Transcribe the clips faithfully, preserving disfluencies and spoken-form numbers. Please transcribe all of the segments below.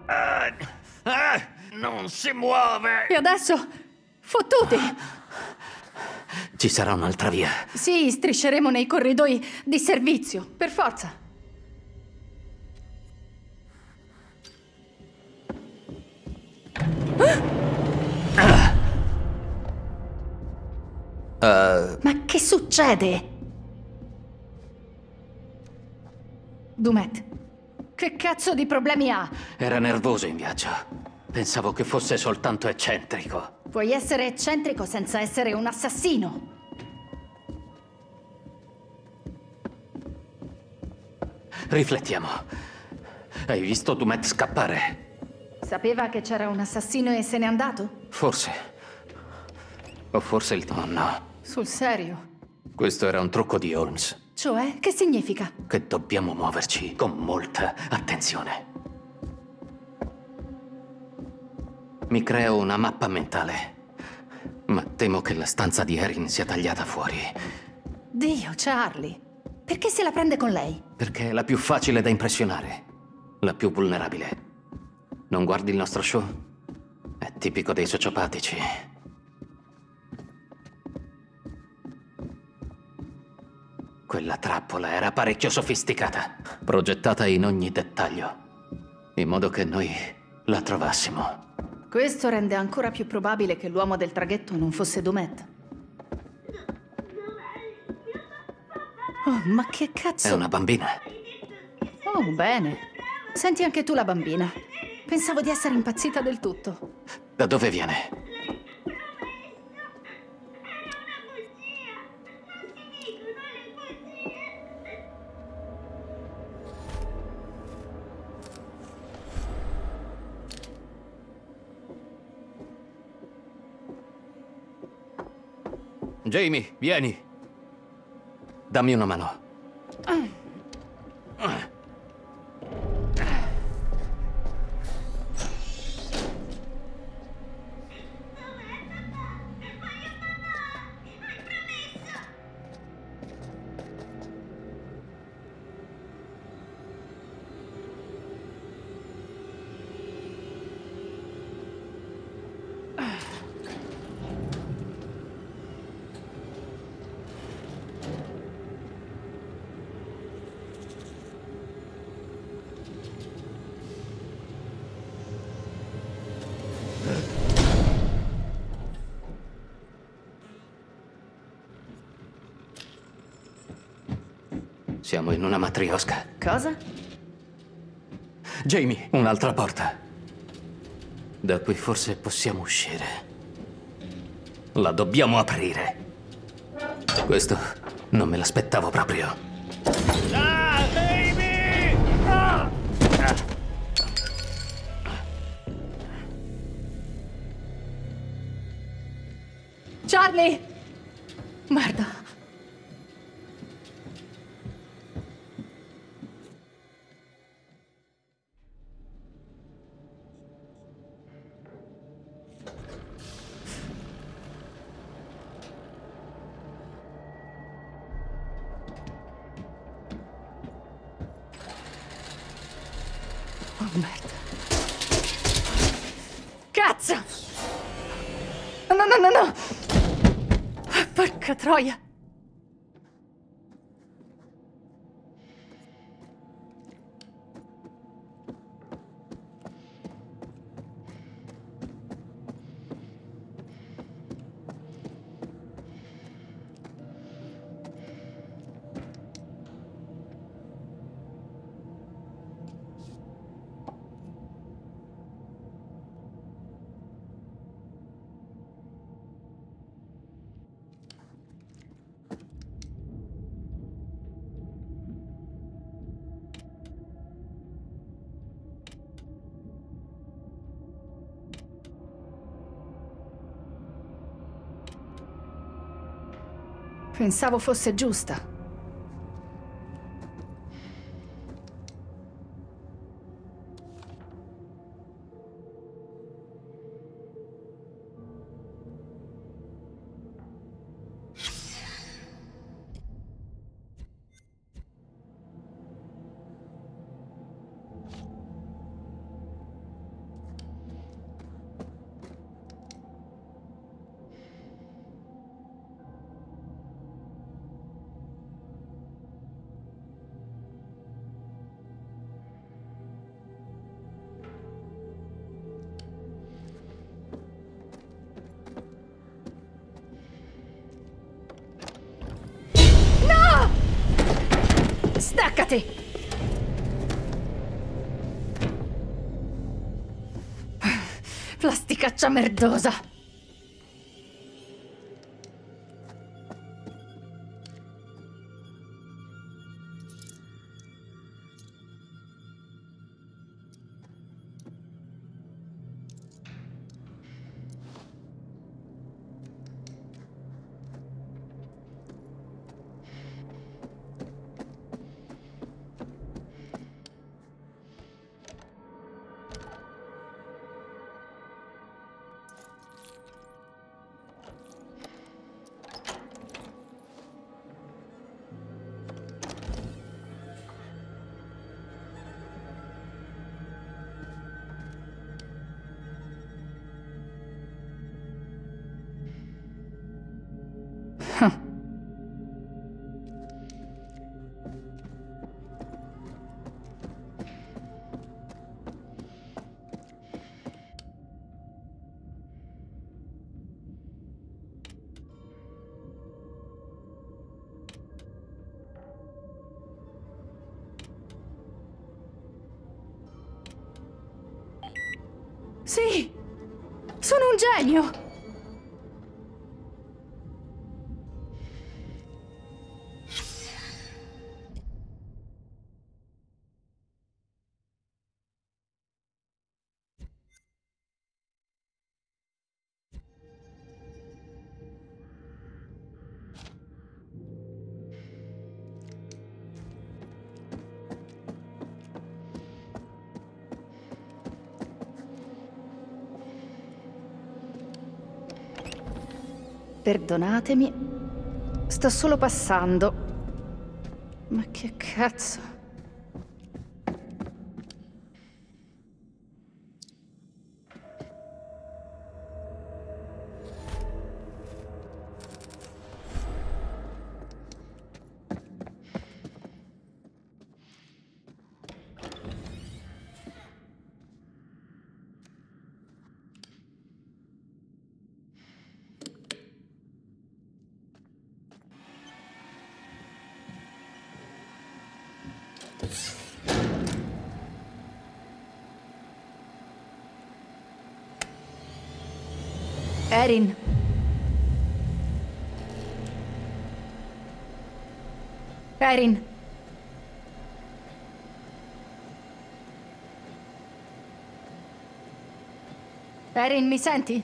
Ah, ah, non si muove! E adesso? Fottuti! Ci sarà un'altra via. Sì, strisceremo nei corridoi di servizio, per forza. Uh, Ma che succede? Dumet, che cazzo di problemi ha? era nervoso in viaggio. Pensavo che fosse soltanto eccentrico. Puoi essere eccentrico senza essere un assassino. Riflettiamo. Hai visto Dumet scappare? Sapeva che c'era un assassino e se n'è andato? Forse. O forse il... Oh no. Sul serio? Questo era un trucco di Holmes. Cioè, che significa? Che dobbiamo muoverci con molta attenzione. Mi creo una mappa mentale. Ma temo che la stanza di Erin sia tagliata fuori. Dio, Charlie. Perché se la prende con lei? Perché è la più facile da impressionare. La più vulnerabile. Non guardi il nostro show? È tipico dei sociopatici. Quella trappola era parecchio sofisticata, progettata in ogni dettaglio, in modo che noi la trovassimo. Questo rende ancora più probabile che l'uomo del traghetto non fosse Dumet. Oh, ma che cazzo? È una bambina. Oh, bene. Senti anche tu la bambina. Pensavo di essere impazzita del tutto. Da dove viene? Jamie, vieni. Dammi una mano. Siamo in una matriosca. Cosa? Jamie, un'altra porta. Da qui forse possiamo uscire. La dobbiamo aprire. Questo non me l'aspettavo proprio. Ah, baby! Ah! Charlie! Merda. Oh, merda. Cazzo! No, no, no, no! Porca troia! Pensavo fosse giusta. sbrigati! Plasticaccia merdosa! Sì! Sono un genio! Perdonatemi, sto solo passando. Ma che cazzo? Erin. Erin. Erin, mi senti?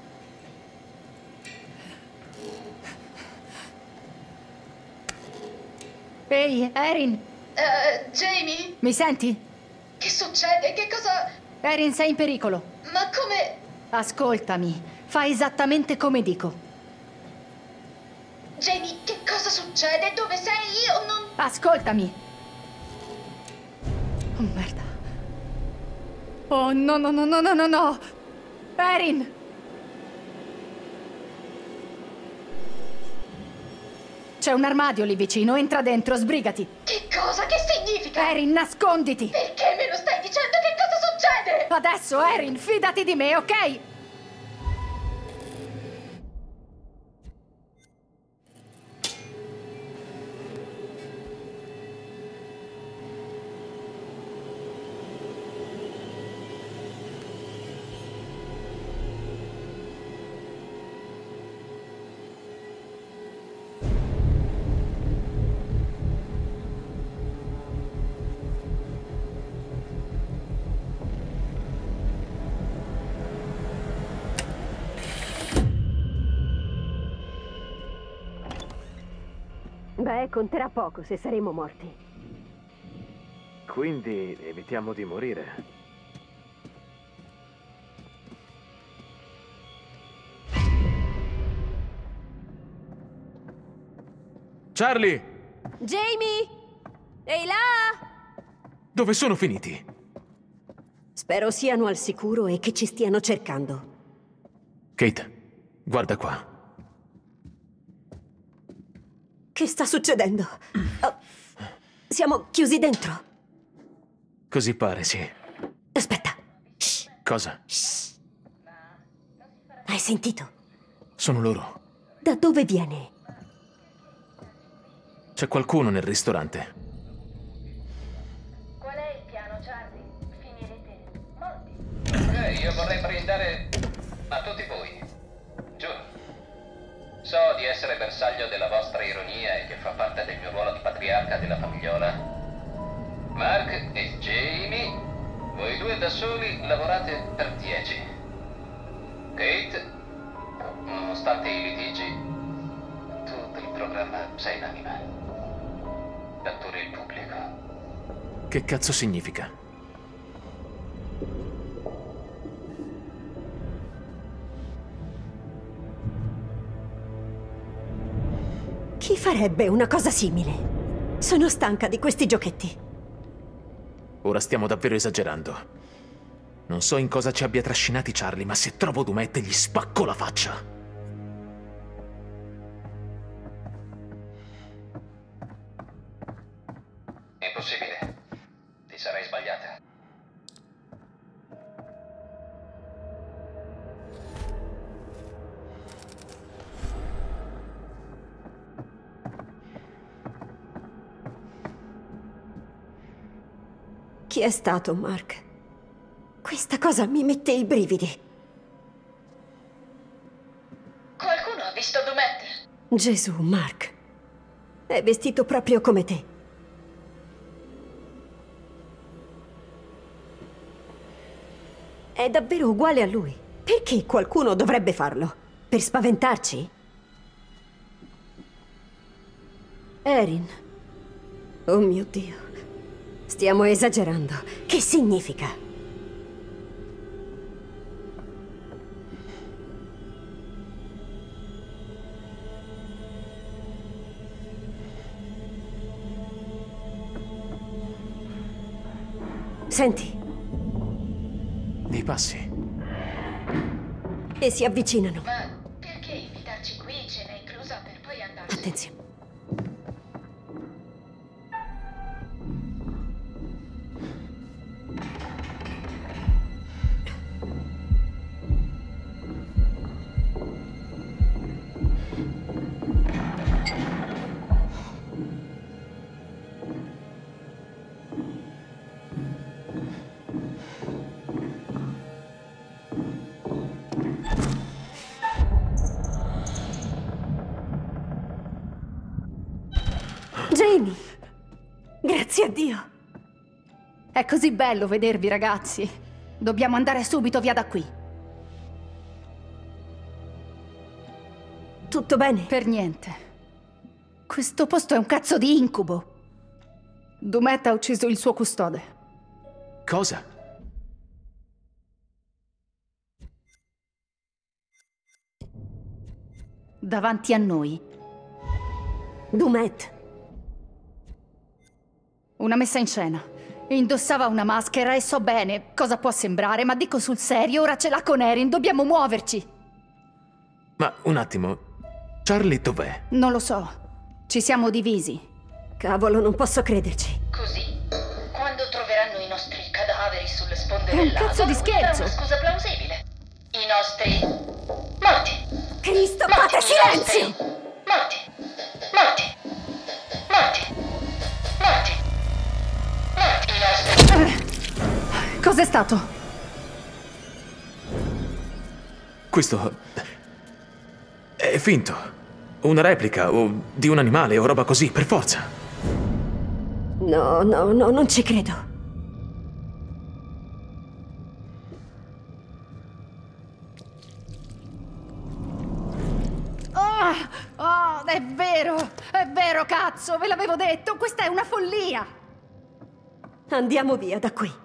Ehi, Erin. Uh, Jamie? Mi senti? Che succede? Che cosa... Erin, sei in pericolo. Ma come... Ascoltami, fai esattamente come dico. Jamie, che cosa succede? Dove sei? Io non... Ascoltami. Oh, merda. Oh, no, no, no, no, no, no, no. Erin! C'è un armadio lì vicino, entra dentro, sbrigati. Che cosa? Che significa? Erin, nasconditi. Perché me lo stai dicendo? Che cosa succede? Adesso, Erin, fidati di me, ok? Beh, conterà poco se saremo morti. Quindi evitiamo di morire. Charlie! Jamie! Ehi là! Dove sono finiti? Spero siano al sicuro e che ci stiano cercando. Kate, guarda qua. Che sta succedendo? Oh, siamo chiusi dentro. Così pare, sì. Aspetta. Shh. Cosa? Shh. Hai sentito? Sono loro. Da dove viene? C'è qualcuno nel ristorante. io vorrei brindare a tutti voi. Giuro. So di essere bersaglio della vostra ironia e che fa parte del mio ruolo di patriarca della famigliola. Mark e Jamie, voi due da soli lavorate per dieci. Kate, nonostante i litigi, tu del programma sei l'anima. Catturi il pubblico. Che cazzo significa? Chi farebbe una cosa simile? Sono stanca di questi giochetti. Ora stiamo davvero esagerando. Non so in cosa ci abbia trascinati Charlie, ma se trovo Dumet gli spacco la faccia. Impossibile. Ti sarai sbagliata. Chi è stato, Mark? Questa cosa mi mette i brividi. Qualcuno ha visto Dumet? Gesù, Mark. È vestito proprio come te. È davvero uguale a lui. Perché qualcuno dovrebbe farlo? Per spaventarci? Erin. Oh mio Dio. Stiamo esagerando. Che significa? Senti. Dei passi. E si avvicinano. Ma perché invitarci qui, cena inclusa, per poi andarsene? Attenzione. Jamie! Grazie a Dio! È così bello vedervi, ragazzi. Dobbiamo andare subito via da qui. Tutto bene? Per niente. Questo posto è un cazzo di incubo. Dumet ha ucciso il suo custode. Cosa? Davanti a noi. Dumet. Una messa in scena. Indossava una maschera e so bene cosa può sembrare, ma dico sul serio, ora ce l'ha con Erin, dobbiamo muoverci. Ma un attimo. Charlie dov'è? Non lo so. Ci siamo divisi. Cavolo, non posso crederci. Così, quando troveranno i nostri cadaveri sulle sponde È un del lago, cazzo di lui scherzo. darà una scusa plausibile. I nostri... morti. Cristo, Morti, fate i silenzio! nostri- Morti. Morti. Morti. Morti. Morti, i nostri... Cos'è stato? Questo... è finto. Una replica, o di un animale, o roba così, per forza. No, no, no, non ci credo. Ah, oh, è vero, è vero, cazzo, ve l'avevo detto, questa è una follia. Andiamo via da qui.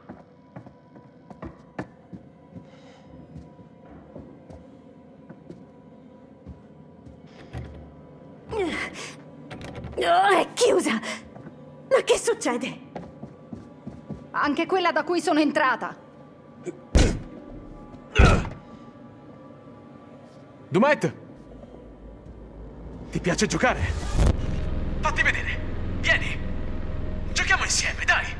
Oh, è chiusa! Ma che succede? Anche quella da cui sono entrata. Dumet! Ti piace giocare? Fatti vedere! Vieni! Giochiamo insieme, dai!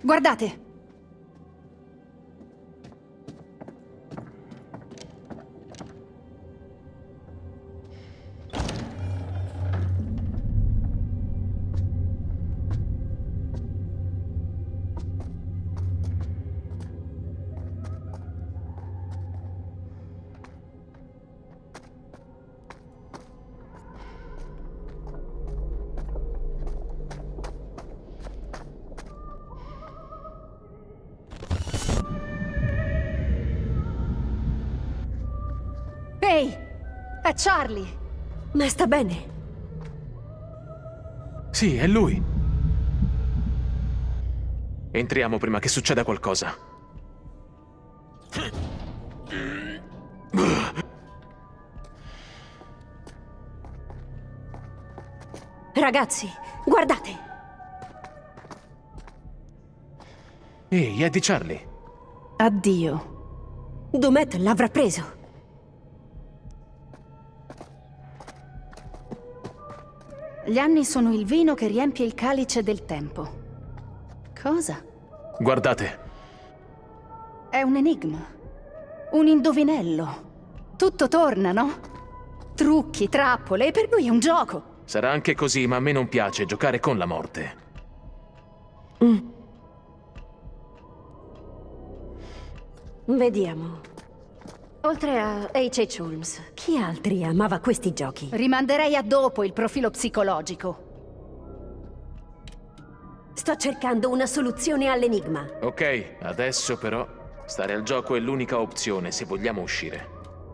Guardate! Ehi! È Charlie! Ma sta bene? Sì, è lui. Entriamo prima che succeda qualcosa. Ragazzi, guardate! Ehi, è di Charlie. Addio. Dumet l'avrà preso. Gli anni sono il vino che riempie il calice del tempo. Cosa? Guardate. È un enigma. Un indovinello. Tutto torna, no? Trucchi, trappole, e per lui è un gioco. Sarà anche così, ma a me non piace giocare con la morte. Mm. Vediamo. Oltre a H H. Holmes, chi altri amava questi giochi? Rimanderei a dopo il profilo psicologico. Sto cercando una soluzione all'enigma. Ok, adesso però stare al gioco è l'unica opzione se vogliamo uscire.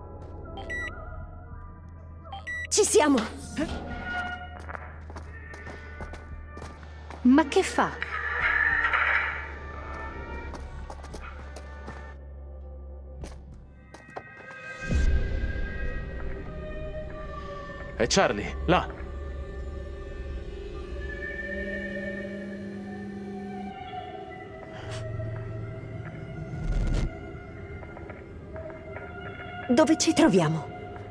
Ci siamo! Ma che fa? È Charlie, là. Dove ci troviamo?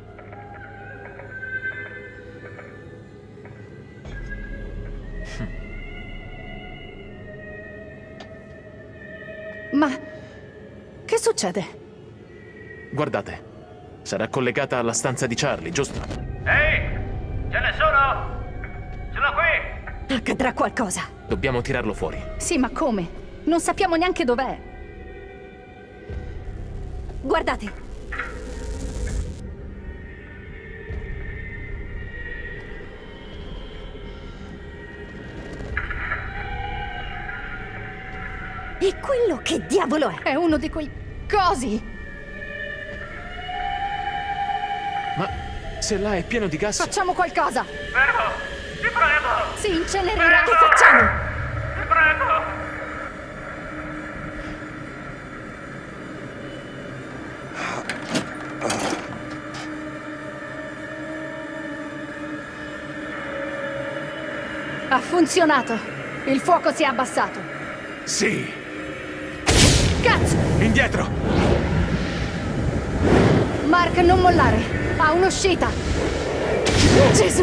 Ma... che succede? Guardate. Sarà collegata alla stanza di Charlie, giusto? Ehi! Ce ne sono! Sono qui! Accadrà qualcosa. Dobbiamo tirarlo fuori. Sì, ma come? Non sappiamo neanche dov'è. Guardate! E quello che diavolo è? È uno di quei cosi! Ma se là è pieno di gas... Facciamo qualcosa! Fermo! Ti prego! Si incenerirà! Che facciamo? Ti prego! Ha funzionato! Il fuoco si è abbassato! Sì! Cazzo! Indietro! Mark, non mollare! Ha un'uscita! Gesù!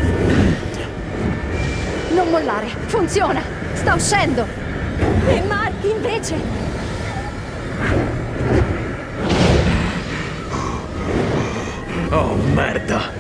Non mollare! Funziona! Sta uscendo! E Mark invece? Oh, merda!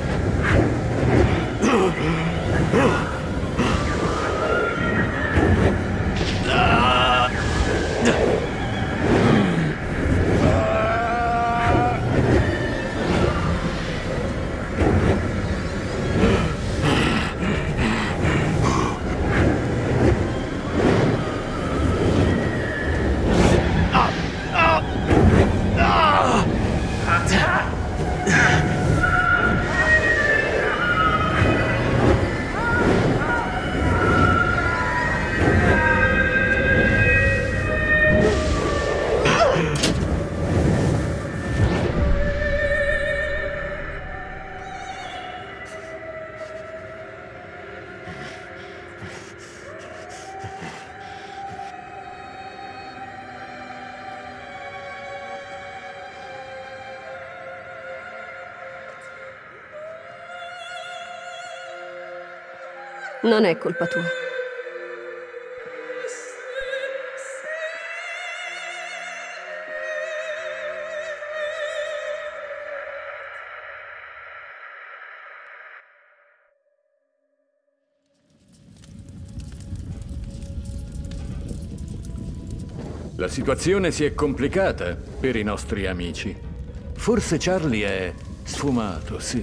Non è colpa tua. La situazione si è complicata per i nostri amici. Forse Charlie è sfumato, sì.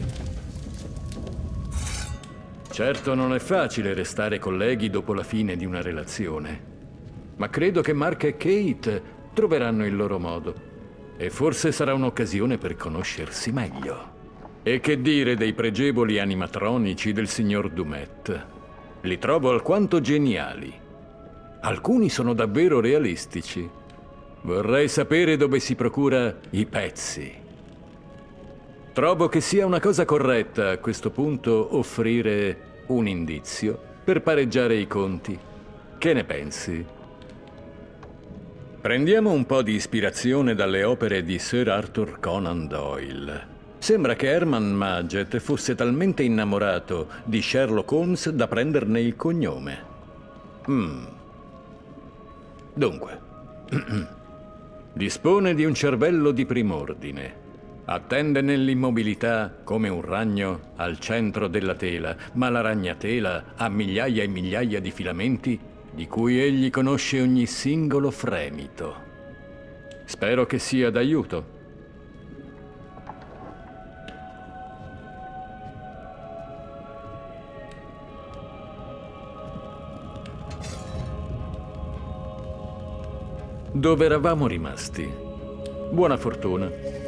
Certo non è facile restare colleghi dopo la fine di una relazione, ma credo che Mark e Kate troveranno il loro modo e forse sarà un'occasione per conoscersi meglio. E che dire dei pregevoli animatronici del signor Dumet? Li trovo alquanto geniali. Alcuni sono davvero realistici. Vorrei sapere dove si procura i pezzi. Trovo che sia una cosa corretta a questo punto offrire un indizio per pareggiare i conti. Che ne pensi? Prendiamo un po' di ispirazione dalle opere di Sir Arthur Conan Doyle. Sembra che Herman Mudgett fosse talmente innamorato di Sherlock Holmes da prenderne il cognome. Hmm. Dunque, dispone di un cervello di prim'ordine. Attende nell'immobilità come un ragno al centro della tela, ma la ragnatela ha migliaia e migliaia di filamenti di cui egli conosce ogni singolo fremito. Spero che sia d'aiuto. Dove eravamo rimasti? Buona fortuna.